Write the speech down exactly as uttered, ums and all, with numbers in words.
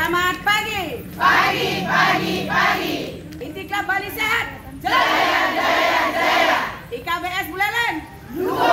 Selamat pagi. Pagi, pagi, pagi. Inti Klub Bali Sehat. Jaya, jaya, jaya. I K B S Buleleng. Dua.